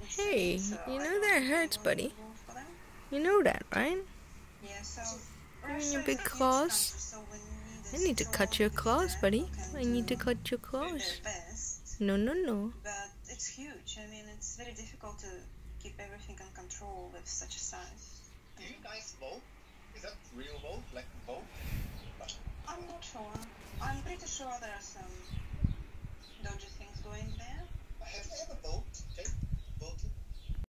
Hey, you know that hurts, buddy. You know that, right? You mean your big claws? I need to cut your claws, buddy. I need to cut your claws. No, no, no. But it's huge. I mean, it's very difficult to keep everything in control with such a size. Do you guys vote? Is that real vote? Like vote? I'm not sure. I'm pretty sure there are some